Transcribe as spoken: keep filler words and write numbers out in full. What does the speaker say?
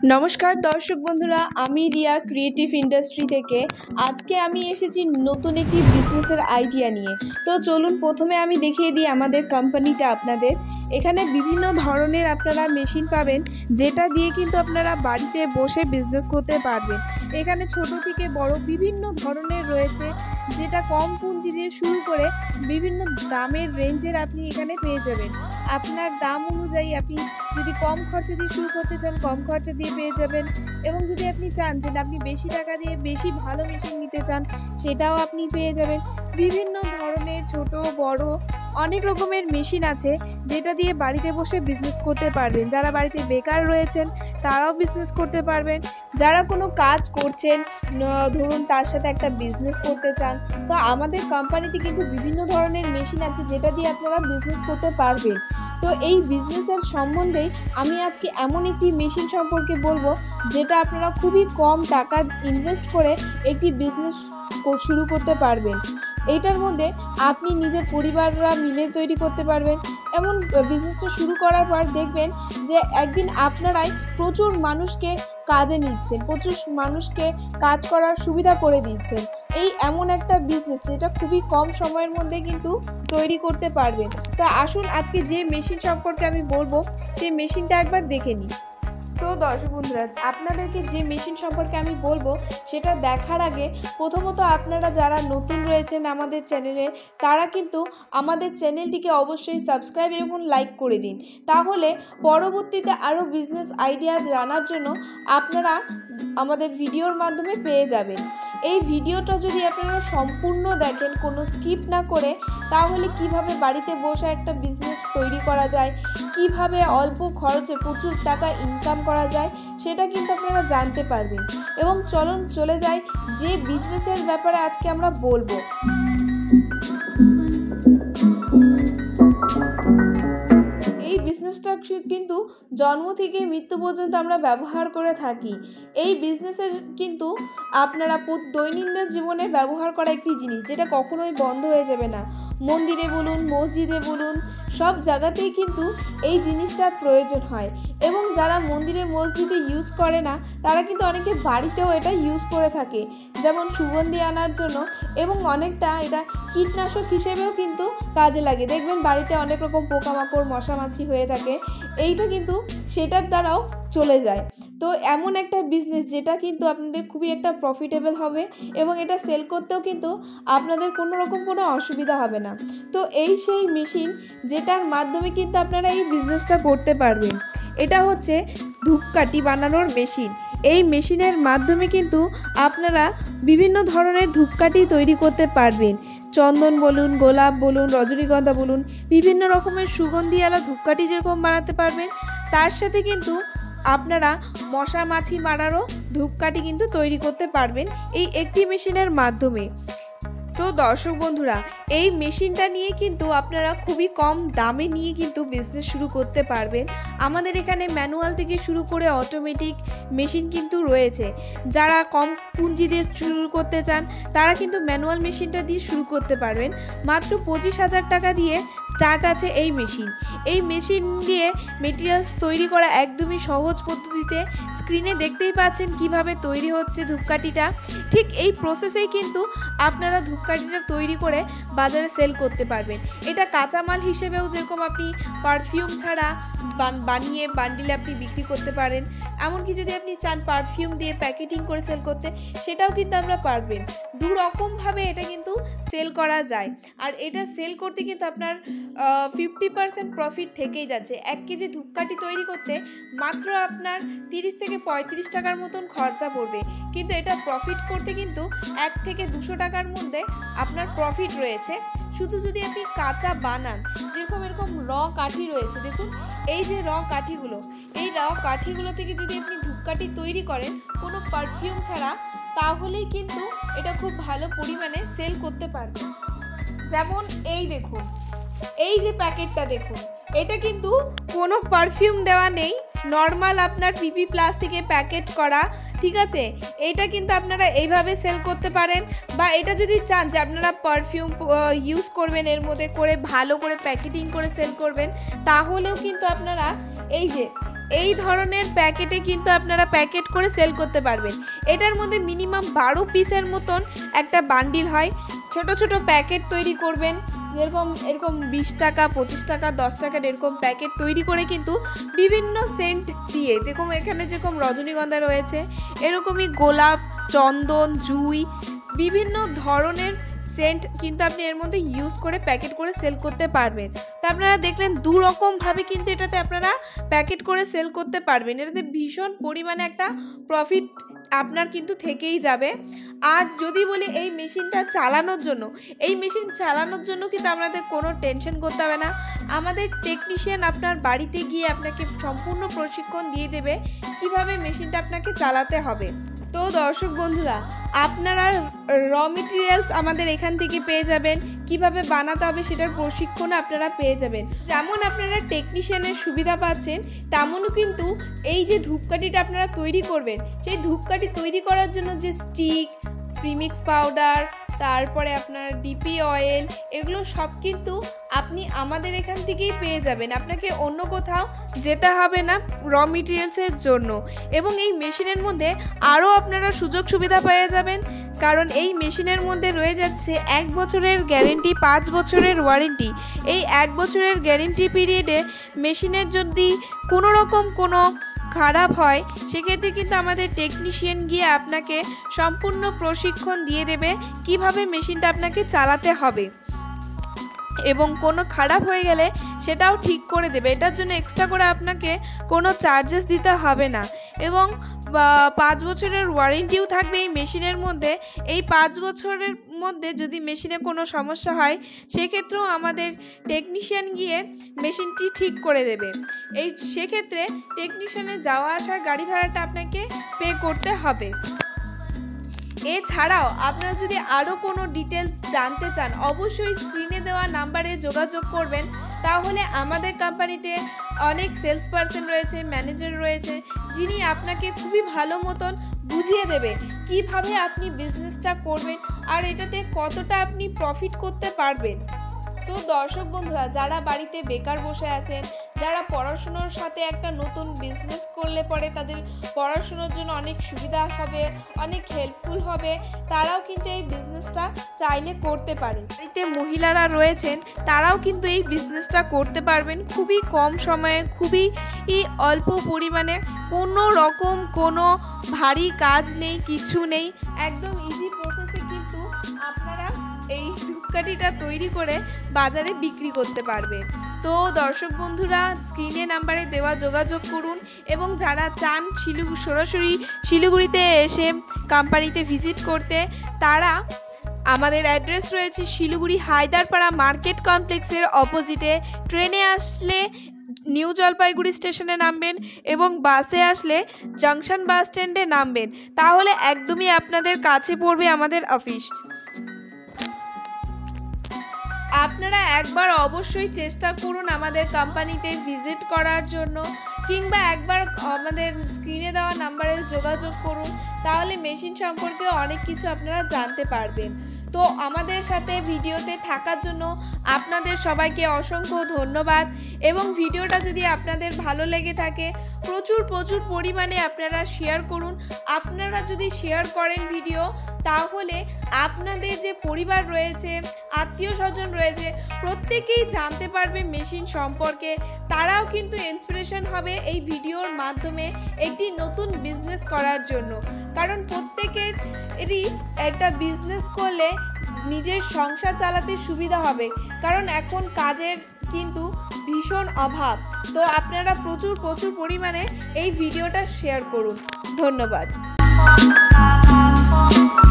নমস্কার দর্শক বন্ধুরা, আমি রিয়া ক্রিয়েটিভ ইন্ডাস্ট্রি থেকে। আজকে আমি এসেছি নতুন একটি বিজনেসের আইডিয়া নিয়ে। তো চলুন প্রথমে আমি দেখিয়ে দিই আমাদের কোম্পানিটা আপনাদের। এখানে বিভিন্ন ধরনের আপনারা মেশিন পাবেন, যেটা দিয়ে কিন্তু আপনারা বাড়িতে বসে বিজনেস করতে পারবেন। এখানে ছোট থেকে বড় বিভিন্ন ধরনের রয়েছে, যেটা কম পুঁজি দিয়ে শুরু করে বিভিন্ন দামের রেঞ্জের আপনি এখানে পেয়ে যাবেন। আপনার দাম অনুযায়ী আপনি যদি কম খরচা দিয়ে শুরু করতে চান, কম খরচা দিয়ে পেয়ে যাবেন, এবং যদি আপনি চান যে আপনি বেশি টাকা দিয়ে বেশি ভালো মেশিন নিতে চান, সেটাও আপনি পেয়ে যাবেন। বিভিন্ন ধরনের ছোট বড় অনেক রকমের মেশিন আছে, যেটা দিয়ে বাড়িতে বসে বিজনেস করতে পারবেন। যারা বাড়িতে বেকার রয়েছেন তারাও বিজনেস করতে পারবেন। যারা কোনো কাজ করছেন, ধরুন তার সাথে একটা বিজনেস করতে চান, তো আমাদের কোম্পানিতে কিন্তু বিভিন্ন ধরনের মেশিন আছে, যেটা দিয়ে আপনারা বিজনেস করতে পারবেন। তো এই বিজনেসের সম্বন্ধে আমি আজকে এমন একটি মেশিন সম্পর্কে বলবো, যেটা আপনারা খুবই কম টাকা ইনভেস্ট করে একটি বিজনেস শুরু করতে পারবেন। এইটার মধ্যে আপনি নিজের পরিবাররা মিলে তৈরি করতে পারবেন। এমন বিজনেসটা শুরু করার পর দেখবেন যে একদিন আপনারাই প্রচুর মানুষকে কাজে নিচ্ছেন, প্রচুর মানুষকে কাজ করার সুবিধা করে দিচ্ছেন। এই এমন একটা বিজনেস যেটা খুবই কম সময়ের মধ্যে কিন্তু তৈরি করতে পারবেন। তো আসুন আজকে যে মেশিন সম্পর্কে আমি বলবো, সেই মেশিনটা একবার দেখে নিই। তো দর্শক বন্ধুরা, আপনাদেরকে যে মেশিন সম্পর্কে আমি বলবো সেটা দেখার আগে প্রথমত আপনারা যারা নতুন রয়েছেন আমাদের চ্যানেলে, তারা কিন্তু আমাদের চ্যানেলটিকে অবশ্যই সাবস্ক্রাইব এবং লাইক করে দিন। তাহলে পরবর্তীতে আরও বিজনেস আইডিয়া জানার জন্য আপনারা আমাদের ভিডিওর মাধ্যমে পেয়ে যাবেন। এই ভিডিওটা যদি আপনারা সম্পূর্ণ দেখেন, কোনো স্কিপ না করে, তাহলে কিভাবে বাড়িতে বসে একটা বিজনেস তৈরি করা যায়, কিভাবে অল্প খরচে প্রচুর টাকা ইনকাম করা যায়, সেটা কিন্তু আপনারা জানতে পারবেন। এবং চলুন চলে যাই যে বিজনেসের ব্যাপারে আজকে আমরা বলবো। এই বিজনেসটা কিন্তু জন্ম থেকে মৃত্যু পর্যন্ত আমরা ব্যবহার করে থাকি। এই বিজনেসের কিন্তু আপনারা দৈনন্দিন জীবনে ব্যবহার করা একটি জিনিস, যেটা কখনোই বন্ধ হয়ে যাবে না। মন্দিরে বলুন, মসজিদে বলুন, সব জায়গাতেই কিন্তু এই জিনিসটার প্রয়োজন হয়। এবং যারা মন্দিরে মসজিদে ইউজ করে না, তারা কিন্তু অনেকে বাড়িতেও এটা ইউজ করে থাকে, যেমন সুগন্ধি আনার জন্য, এবং অনেকটা এটা কীটনাশক হিসেবেও কিন্তু কাজে লাগে। দেখবেন বাড়িতে অনেক রকম পোকামাকড়, মশা মাছি হয়ে থাকে, এইটা কিন্তু সেটার দ্বারাও চলে যায়। তো এমন একটা বিজনেস যেটা কিন্তু আপনাদের খুবই একটা প্রফিটেবল হবে, এবং এটা সেল করতেও কিন্তু আপনাদের কোনো রকম কোনো অসুবিধা হবে না। তো এই সেই মেশিন যেটার মাধ্যমে কিন্তু আপনারা এই বিজনেসটা করতে পারবেন। এটা হচ্ছে ধূপকাঠি বানানোর মেশিন। এই মেশিনের মাধ্যমে কিন্তু আপনারা বিভিন্ন ধরনের ধূপকাঠি তৈরি করতে পারবেন। চন্দন বলুন, গোলাপ বলুন, রজনীগন্ধা বলুন, বিভিন্ন রকমের সুগন্ধিওয়ালা ধূপকাঠি যেরকম বানাতে পারবেন, তার সাথে কিন্তু আপনারা মশা মাছি মারারও ধূপকাঠি কিন্তু তৈরি করতে পারবেন এই একটি মেশিনের মাধ্যমে। তো দর্শক বন্ধুরা, এই মেশিনটা নিয়ে কিন্তু আপনারা খুবই কম দামে নিয়ে কিন্তু বিজনেস শুরু করতে পারবেন। আমাদের এখানে ম্যানুয়াল থেকে শুরু করে অটোমেটিক মেশিন কিন্তু রয়েছে। যারা কম পুঁজি দিয়ে শুরু করতে চান, তারা কিন্তু ম্যানুয়াল মেশিনটা দিয়ে শুরু করতে পারবেন। মাত্র পঁচিশ হাজার টাকা দিয়ে স্টার্ট আছে এই মেশিন। এই মেশিন দিয়ে মেটেরিয়ালস তৈরি করা একদমই সহজ পদ্ধতিতে। স্ক্রিনে দেখতেই পাচ্ছেন কিভাবে তৈরি হচ্ছে ধূপকাঠিটা। ঠিক এই প্রসেসেই কিন্তু আপনারা ধূপকাঠিটা তৈরি করে বাজারে সেল করতে পারবেন। এটা কাঁচামাল হিসেবেও, যেরকম আপনি পারফিউম ছাড়া বানিয়ে বান্ডিলে আপনি বিক্রি করতে পারেন। এমনকি যদি আপনি চান পারফিউম দিয়ে প্যাকেটিং করে সেল করতে, সেটাও কিন্তু আমরা পারবেন। দু রকমভাবে এটা কিন্তু সেল করা যায়। আর এটা সেল করতে কিন্তু আপনার ফিফটি পার্সেন্ট প্রফিট থেকেই যাচ্ছে। এক কেজি ধূপকাঠি তৈরি করতে মাত্র আপনার তিরিশ থেকে পঁয়ত্রিশ টাকার মতন খরচা পড়বে, কিন্তু এটা প্রফিট করতে কিন্তু এক থেকে দুশো টাকার মধ্যে আপনার প্রফিট রয়েছে। শুধু যদি আপনি কাঁচা বানান, যেরকম এরকম র কাঠি রয়েছে, দেখুন এই যে র কাঠিগুলো, এই র কাঠিগুলো থেকে যদি আপনি ধূপকাঠি তৈরি করেন কোনো পারফিউম ছাড়া, তাহলেই কিন্তু এটা খুব ভালো পরিমাণে সেল করতে পারবেন। যেমন এই দেখুন, এই যে প্যাকেটটা দেখুন, এটা কিন্তু কোনো পারফিউম দেওয়া নেই, নর্মাল আপনার পিপি প্লাস্টিকে প্যাকেট করা, ঠিক আছে। এটা কিন্তু আপনারা এইভাবে সেল করতে পারেন, বা এটা যদি চান যে আপনারা পারফিউম ইউজ করবেন এর মধ্যে করে, ভালো করে প্যাকেটিং করে সেল করবেন, তাহলেও কিন্তু আপনারা এই যে এই ধরনের প্যাকেটে কিন্তু আপনারা প্যাকেট করে সেল করতে পারবেন। এটার মধ্যে মিনিমাম বারো পিসের মতন একটা বান্ডিল হয়। ছোট ছোট প্যাকেট তৈরি করবেন, যেরকম এরকম বিশ টাকা পঁচিশ টাকা দশ টাকার এরকম প্যাকেট তৈরি করে কিন্তু বিভিন্ন সেন্ট দিয়ে, যেরকম এখানে যেরকম রজনীগন্ধা রয়েছে, এরকমই গোলাপ, চন্দন, জুঁই, বিভিন্ন ধরনের সেন্ট কিন্তু আপনি এর মধ্যে ইউজ করে প্যাকেট করে সেল করতে পারবেন। তো আপনারা দেখলেন দু রকমভাবে কিন্তু এটাতে আপনারা প্যাকেট করে সেল করতে পারবেন। এটাতে ভীষণ পরিমাণে একটা প্রফিট আপনার কিন্তু থেকেই যাবে। আর যদি বলি এই মেশিনটা চালানোর জন্য, এই মেশিন চালানোর জন্য কিন্তু আপনাদের কোনো টেনশন করতে হবে না। আমাদের টেকনিশিয়ান আপনার বাড়িতে গিয়ে আপনাকে সম্পূর্ণ প্রশিক্ষণ দিয়ে দেবে কিভাবে মেশিনটা আপনাকে চালাতে হবে। তো দর্শক বন্ধুরা, আপনারা র মেটেরিয়ালস আমাদের এখান থেকে পেয়ে যাবেন, কিভাবে বানাতে হবে সেটার প্রশিক্ষণ আপনারা পেয়ে যাবেন। যেমন আপনারা টেকনিশিয়ানের সুবিধা পাচ্ছেন, তেমনও কিন্তু এই যে ধূপকাঠিটা আপনারা তৈরি করবেন, সেই ধূপকাঠি তৈরি করার জন্য যে স্টিক, প্রিমিক্স পাউডার, তারপরে আপনার ডিপি অয়েল, এগুলো সব কিন্তু আপনি আমাদের এখান থেকেই পেয়ে যাবেন। আপনাকে অন্য কোথাও যেতে হবে না র মেটেরিয়ালসের জন্য। এবং এই মেশিনের মধ্যে আরও আপনারা সুযোগ সুবিধা পেয়ে যাবেন, কারণ এই মেশিনের মধ্যে রয়ে যাচ্ছে এক বছরের গ্যারেন্টি, পাঁচ বছরের ওয়ারেন্টি। এই এক বছরের গ্যারেন্টি পিরিয়ডে মেশিনের যদি কোনো রকম কোনো খারাপ হয়, সেক্ষেত্রে কিন্তু আমাদের টেকনিশিয়ান গিয়ে আপনাকে সম্পূর্ণ প্রশিক্ষণ দিয়ে দেবে কিভাবে মেশিনটা আপনাকে চালাতে হবে, এবং কোনো খারাপ হয়ে গেলে সেটাও ঠিক করে দেবে। এটার জন্য এক্সট্রা করে আপনাকে কোনো চার্জেস দিতে হবে না। এবং পাঁচ বছরের ওয়ারেন্টিও থাকবে এই মেশিনের মধ্যে। এই পাঁচ বছরের মধ্যে যদি মেশিনে কোনো সমস্যা হয়, সেক্ষেত্রেও আমাদের টেকনিশিয়ান গিয়ে মেশিনটি ঠিক করে দেবে। এই সেক্ষেত্রে টেকনিশিয়ানের যাওয়া আসার গাড়ি ভাড়াটা আপনাকে পে করতে হবে। এছাড়াও আপনারা যদি আরও কোনো ডিটেলস জানতে চান, অবশ্যই স্ক্রিনে দেওয়া নাম্বারে যোগাযোগ করবেন। তাহলে আমাদের কোম্পানিতে অনেক সেলস পারসন রয়েছে, ম্যানেজার রয়েছে, যিনি আপনাকে খুবই ভালো মতন বুঝিয়ে দেবে কিভাবে আপনি বিজনেসটা করবেন আর এটাতে কতটা আপনি প্রফিট করতে পারবেন। তো দর্শক বন্ধুরা, যারা বাড়িতে বেকার বসে আছেন, যারা পড়াশুনোর সাথে একটা নতুন বিজনেস করলে পরে তাদের পড়াশুনোর জন্য অনেক সুবিধা হবে, অনেক হেল্পফুল হবে, তারাও কিন্তু এই বিজনেসটা চাইলে করতে পারে। বাড়িতে মহিলারা রয়েছেন, তারাও কিন্তু এই বিজনেসটা করতে পারবেন খুবই কম সময়ে, খুবই অল্প পরিমাণে। কোনো রকম কোনো ভারী কাজ নেই, কিছু নেই, একদম ইজি প্রসেসে কিন্তু আপনারা এই ধূপকাঠিটা তৈরি করে বাজারে বিক্রি করতে পারবেন। তো দর্শক বন্ধুরা, স্ক্রিনে নাম্বারে দেওয়া যোগাযোগ করুন। এবং যারা চান শিলিগুড়ি সরাসরি শিলিগুড়িতে এসে কোম্পানিতে ভিজিট করতে, তারা আমাদের অ্যাড্রেস রয়েছে শিলিগুড়ি হায়দারপাড়া মার্কেট কমপ্লেক্সের অপোজিটে। ট্রেনে আসলে নিউ জলপাইগুড়ি স্টেশনে নামবেন এবং বাসে আসলে জাংশন বাস স্ট্যান্ডে নামবেন, তাহলে একদমই আপনাদের কাছে পড়বে আমাদের অফিস। আপনারা একবার অবশ্যই চেষ্টা করুন আমাদের কোম্পানিতে ভিজিট করার জন্য, কিংবা একবার আমাদের স্ক্রিনে দেওয়া নাম্বারে যোগাযোগ করুন, তাহলে মেশিন সম্পর্কে অনেক কিছু আপনারা জানতে পারবেন। তো আমাদের সাথে ভিডিওতে থাকার জন্য আপনাদের সবাইকে অসংখ্য ধন্যবাদ। এবং ভিডিওটা যদি আপনাদের ভালো লেগে থাকে, প্রচুর প্রচুর পরিমাণে আপনারা শেয়ার করুন। আপনারা যদি শেয়ার করেন ভিডিও, তাহলে আপনাদের যে পরিবার রয়েছে, আত্মীয় স্বজন রয়েছে, প্রত্যেকেই জানতে পারবে মেশিন সম্পর্কে। তারাও কিন্তু ইন্সপিরেশন হবে এই ভিডিওর মাধ্যমে একটি নতুন বিজনেস করার জন্য। কারণ প্রত্যেকেরই একটা বিজনেস করলে নিজের সংসার চালাতে সুবিধা হবে, কারণ এখন কাজের কিন্তু ভীষণ অভাব। তো আপনারা প্রচুর প্রচুর পরিমাণে এই ভিডিওটা শেয়ার করুন। ধন্যবাদ।